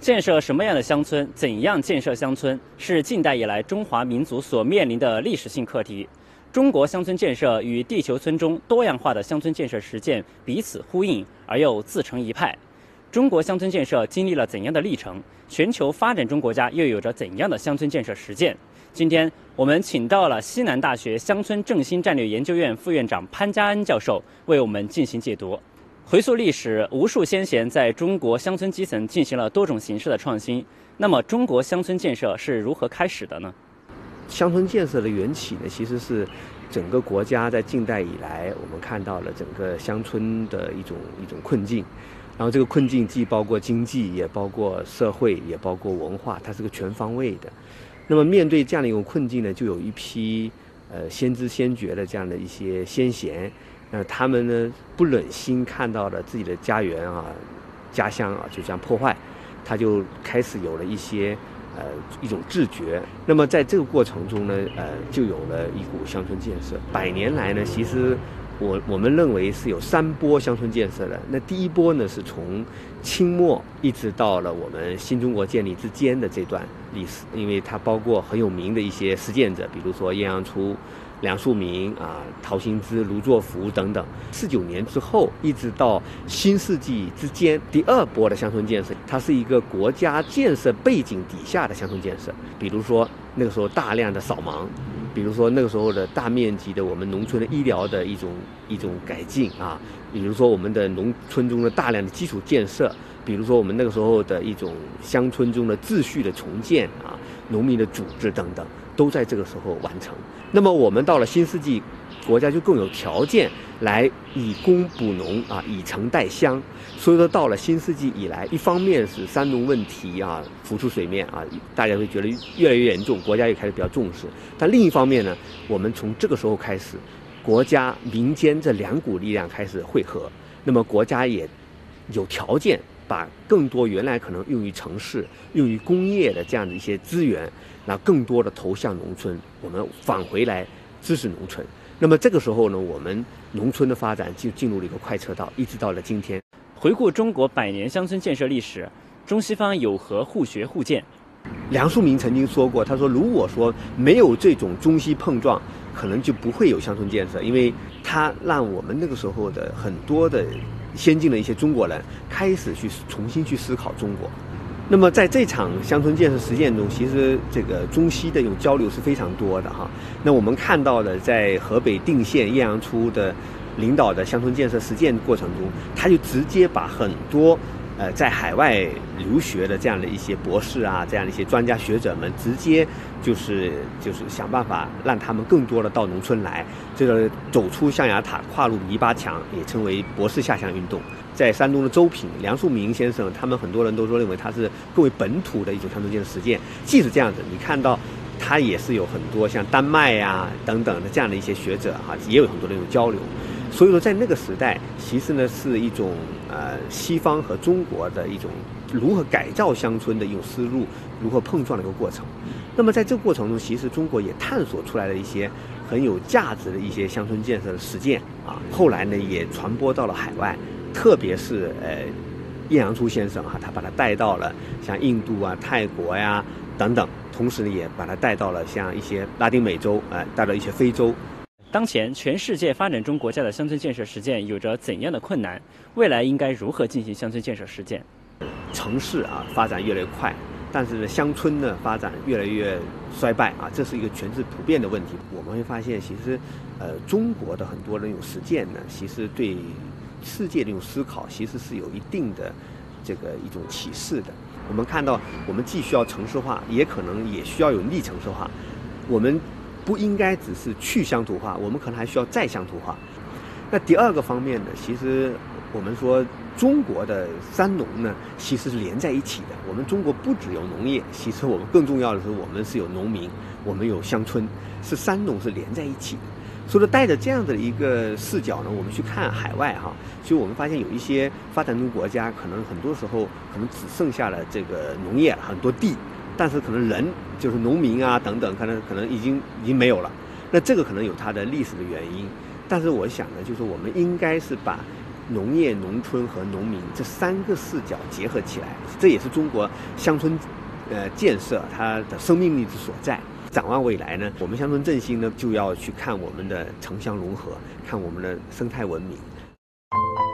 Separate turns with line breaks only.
建设什么样的乡村，怎样建设乡村，是近代以来中华民族所面临的历史性课题。中国乡村建设与地球村中多样化的乡村建设实践彼此呼应，而又自成一派。中国乡村建设经历了怎样的历程？全球发展中国家又有着怎样的乡村建设实践？今天我们请到了西南大学乡村振兴战略研究院副院长潘家恩教授，为我们进行解读。回溯历史，无数先贤在中国乡村基层进行了多种形式的创新。那么，中国乡村建设是如何开始的呢？
乡村建设的缘起呢，其实是整个国家在近代以来，我们看到了整个乡村的一种困境。然后这个困境既包括经济，也包括社会，也包括文化，它是个全方位的。那么面对这样的一种困境呢，就有一批先知先觉的这样的一些先贤。他们呢不忍心看到了自己的家园啊、家乡啊就这样破坏，他就开始有了一种自觉。那么在这个过程中呢，就有了一股乡村建设。100年来呢，其实我们认为是有3波乡村建设的。那第一波呢，是从清末一直到了我们新中国建立之间的这段历史，因为它包括很有名的一些实践者，比如说晏阳初、梁漱溟啊、陶行知、卢作孚等等。49年之后，一直到新世纪之间，第2波的乡村建设，它是一个国家建设背景底下的乡村建设。比如说那个时候大量的扫盲，比如说那个时候的大面积的我们农村的医疗的一种改进啊，比如说我们的农村中的大量的基础建设，比如说我们那个时候的一种乡村中的秩序的重建啊，农民的组织等等，都在这个时候完成。那么我们到了新世纪，国家就更有条件来以工补农啊，以城代乡。所以说到了新世纪以来，一方面是三农问题啊浮出水面啊，大家会觉得越来越严重，国家也开始比较重视。但另一方面呢，我们从这个时候开始，国家民间这2股力量开始汇合，那么国家也有条件把更多原来可能用于城市、用于工业的这样的一些资源，那更多的投向农村，我们返回来支持农村。那么这个时候呢，我们农村的发展就进入了一个快车道，一直到了今天。
回顾中国100年乡村建设历史，中西方有何互学互鉴？
梁漱溟曾经说过，他说如果说没有这种中西碰撞，可能就不会有乡村建设，因为他让我们那个时候的很多的先进的一些中国人开始重新去思考中国。那么在这场乡村建设实践中，其实这个中西的一种交流是非常多的哈。那我们看到的，在河北定县晏阳初的领导的乡村建设实践过程中，他就直接把很多在海外留学的这样的一些博士啊，这样的一些专家学者们，直接就是想办法让他们更多的到农村来，这个走出象牙塔，跨入篱笆墙，也称为博士下乡运动。在山东的周平、梁漱溟先生，他们很多人都认为他是更为本土的一种乡村建设实践。即使这样子，你看到他也是有很多像丹麦呀等等的这样的一些学者哈，也有很多的一种交流。所以说，在那个时代，其实呢是一种西方和中国的一种如何改造乡村的一种思路，如何碰撞的一个过程。那么在这个过程中，其实中国也探索出来了一些很有价值的一些乡村建设的实践啊。后来呢，也传播到了海外，特别是晏阳初先生哈，他把它带到了像印度啊、泰国呀等等，同时呢也把它带到了像一些拉丁美洲带到一些非洲。
当前全世界发展中国家的乡村建设实践有着怎样的困难？未来应该如何进行乡村建设实践？
城市啊发展越来越快，但是呢乡村呢发展越来越衰败啊，这是一个全是普遍的问题。我们会发现，其实中国的很多的那种实践呢，其实对世界的一种思考，其实是有一定的一种启示的。我们看到，我们既需要城市化，也可能也需要有逆城市化。我们不应该只是去乡土化，我们可能还需要再乡土化。那第2个方面呢，其实我们说中国的三农呢，其实是连在一起的。我们中国不只有农业，其实我们更重要的是，我们是有农民，我们有乡村，是三农是连在一起的。所以说，带着这样的一个视角呢，我们去看海外哈，所以我们发现有一些发展中国家，可能很多时候可能只剩下了这个农业，很多地，但是可能人就是农民啊等等，可能已经没有了。那这个可能有它的历史的原因，但是我想呢，就是我们应该是把农业、农村和农民这3个视角结合起来，这也是中国乡村建设它的生命力之所在。展望未来呢，我们乡村振兴呢就要去看我们的城乡融合，看我们的生态文明。